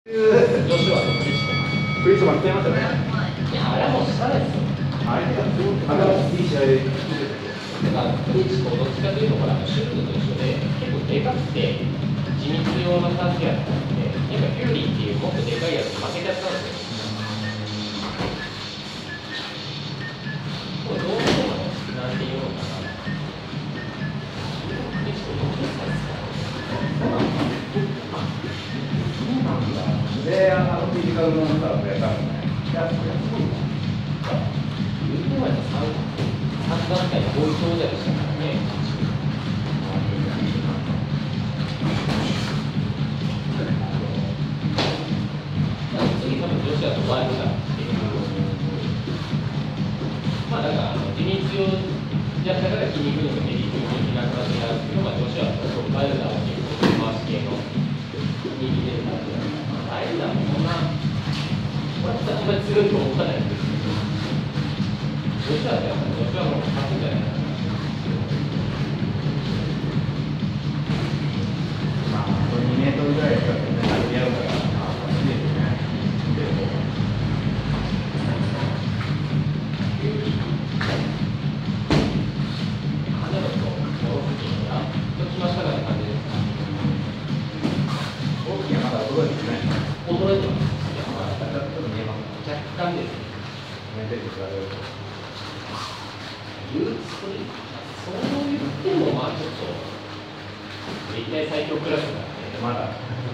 女子はクリスマス来てましたね。いや、あれはもうしたですよ。あれがいい試合で。だから、クリチコどっちかというと、ほら、シュートと一緒で、結構でかくて、地道用な感じやったんで、やっぱフューリーっていうもっとでかいやつ負けちゃったんですよ。これどうしても、なんていうのかな。クリチコどっちですか？ で、フィジカルのさ、やったのね。いや、それすごいな。 言うてもやっぱ3団体同一王者でしたからね。次多分女子だとワイルダーっていう。まあだから地道用やったから筋肉のメリット的な形になるんですけど、まあ女子はワイルダーは結構回し系の握りでる感じだから、ワイルダーもそんな、これはあんまり強いと思わないんですけど。女子はやっぱり女子はもう勝つんじゃないかな。 まあ、2メートルぐらいしか全然歩き合うから、まあ、楽しいですね。 羽だと、戻す時に、あ、ときましたかって感じですか。 大きいはまだ驚いてない。 驚いてます。いや、まあ、 ちょっと見えます。 若干ですね。 見てて比べると。 そう言っても、まあちょっと、歴代最強クラスなんで、 まだ。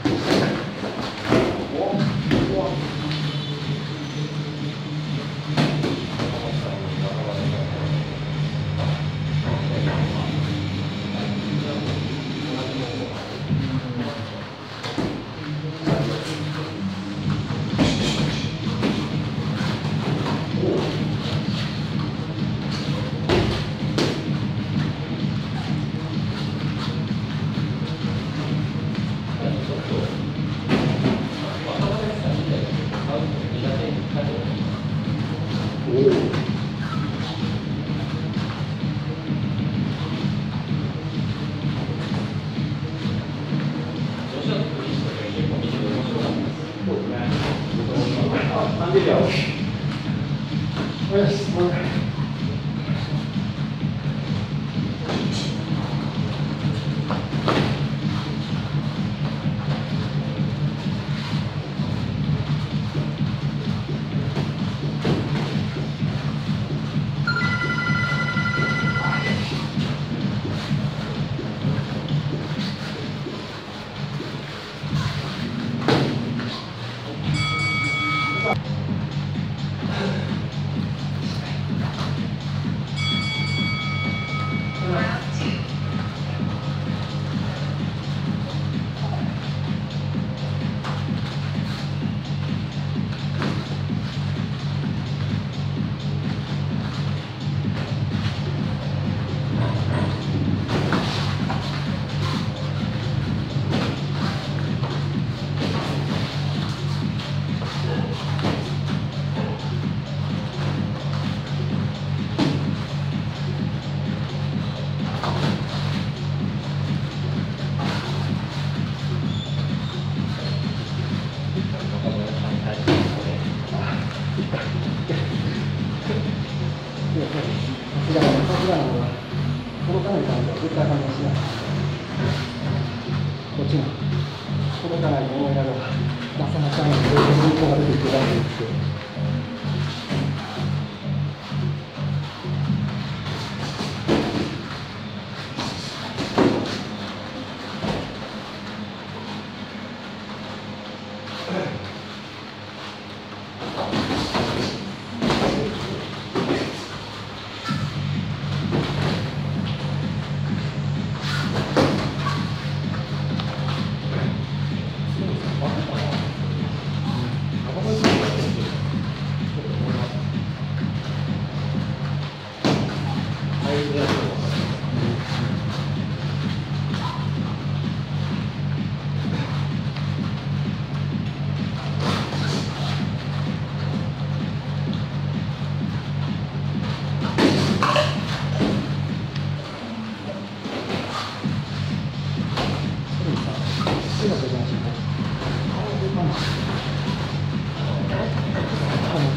こっちが届かないと思いながら、なかなかの人が出てきてないんですけど。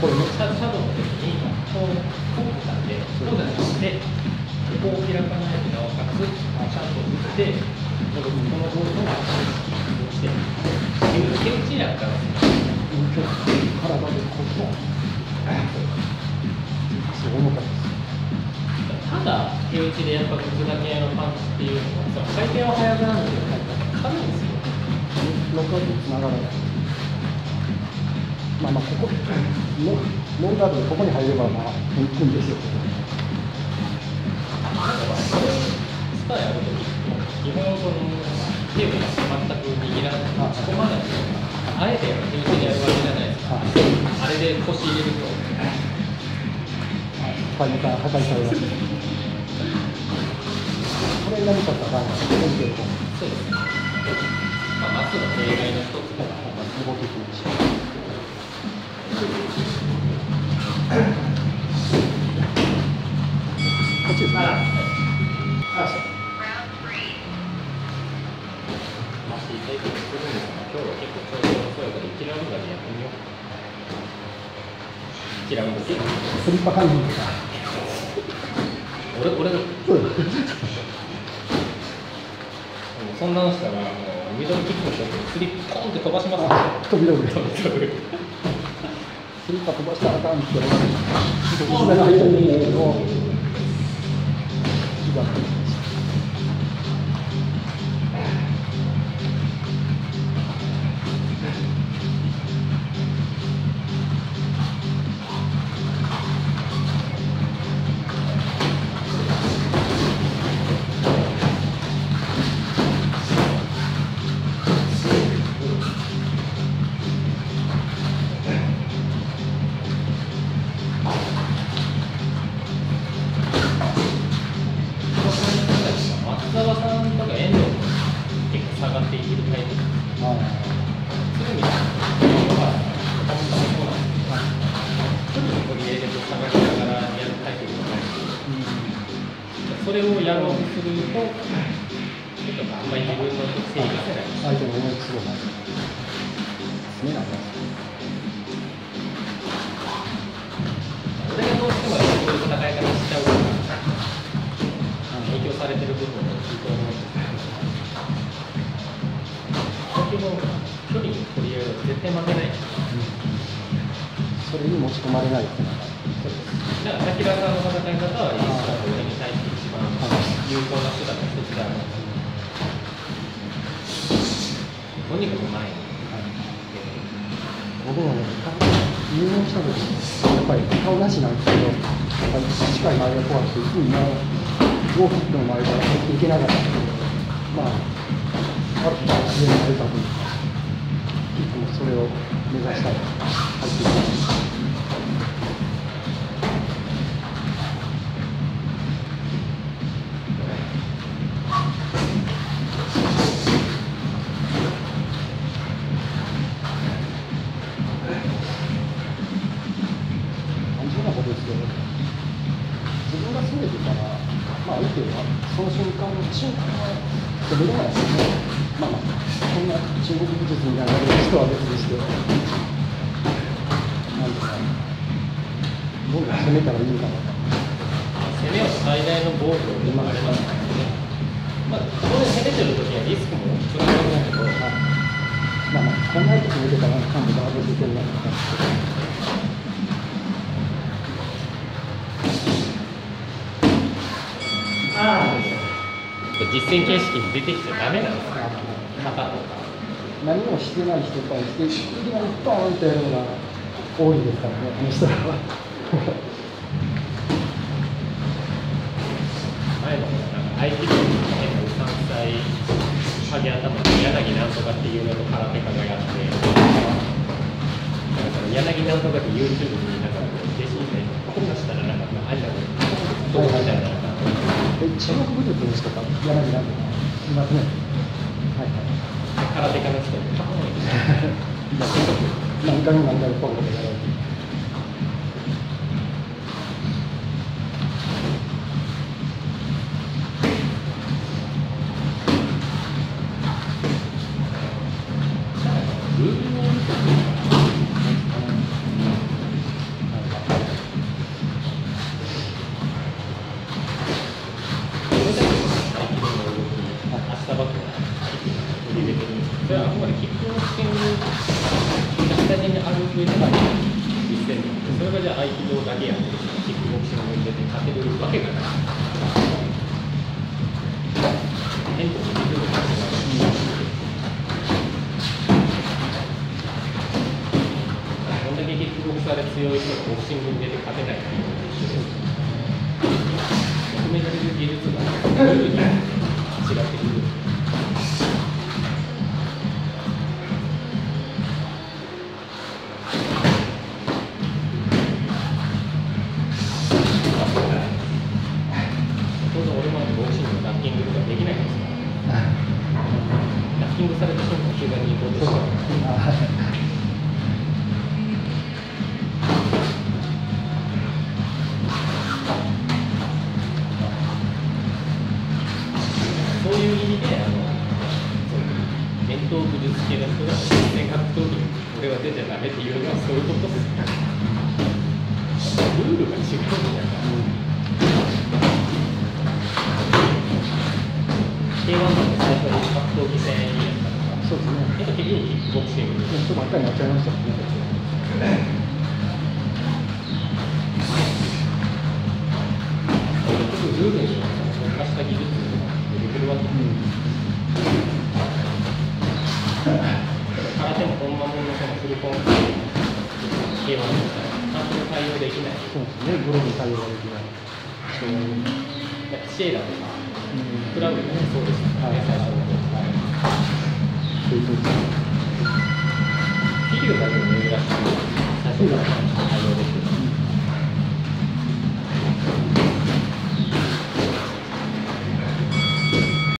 これね、 シャドウの時にこう来たんで、こうじゃなくて、ここを開かないでなおかつ、ちゃんと打って、このボールを落ちて、手打ちやったら、 体でこう、すごい重かったです。 ただ手打ちでやっぱ打つだけのパンチっていうのは、回転は速くなるんですけど、軽いんですよ。 ノックアウトにつながらない。まあここ、ノンガードでここに入れば、いくんですよ。 スパイやるとき、基本このテープが全く握らない、打ち込まないと、あえて手打ちでやるわけじゃないですか。あれで腰入れると。 破壊されます。これ何かったら、そうですね。 マスの弊害の一つが動ききました。こっちですね。 今日は結構調子が遅いから1ラウンドでやってみよう。1ラウンドで。 スリッパ感じですか。 俺の。 そうです。 そんなのしたらミドルキックの時にスリッパコンって飛ばしますね。 飛び道具で。スリッパ飛ばしたらあかんって。膝が入ったんですけど。膝が入った。 それをやろうとすると、ちょっとあんまり自分の整理がせない。 相手の思いすごいない。詰めないな。 俺がどうしてもこういう戦い方しちゃうから、影響されてる部分も大きいと思うんですけど、基本、距離に取り合うと絶対負けない。 それに持ち込まれないっていうのが。 だから、滝田さんの戦い方は、イースターと俺に対して一番有効な手段の一つである。とにかく前に。 僕もね、入門した時に、やっぱり顔なしなんですけど、やっぱり近い周りが怖くて、大きくの周りから入っていけなかったので、ある日、自然になれたというか、それを目指したい、入っていきました。自分が攻めてたら、相手はその瞬間は飛べないですよね。そんな中国技術みたいな人は別にして、なんとか、どんどん攻めたらいいかなと。 攻めは最大の防御でもありますからね。ここで攻めてるときはリスクも少なくないけど、 こんなやつ攻めてたら、感じが外れてるなとか。 実践形式に出てきちゃダメなんですよ。肩とか。 何もしてない人に対して、いきなりドーンってやるのが多いですからね、この人らは。 前の合気道の3歳ハゲ頭の柳なんとかっていうのと空手家がやって、柳なんとかって YouTube に弟子みたいにこんなしたらあれだどうみたいな。 中国武術の人か、柳なんとかいますね。 空手家の人にかっこいい何回もポンポンやられて。 上で実践で、それがじゃあ合気道だけやってキックボクシングで勝てるわけがない。変更にリズムが違う。こんだけキックボクサーで強い人がボクシングに出て勝てないっていうのと一緒です。求められる技術がルールに違ってくる。俺もボクシングのラッキングとかできないんですから。ラッキングされた瞬間、中盤に行こうとしてる。そういう意味で、伝統武術系の人が実践格闘技に俺は出ちゃダメっていうのはそういうことです。ルールが違うんだから。K1 だと最初に格闘技戦やったのが、 そうですね。 結局キックボクシングでちょっとばっかりになっちゃいましたもんね。 結局ルールに特化した技術が出てくるわけで、空手も本間ものそのフルコンK1 みたいなちゃんと対応できない。 そうですね。ゴロに対応ができない。 シェーダーとかクラウドもそうでしたね、最初の方。フィギュアだけど珍しい。最初から。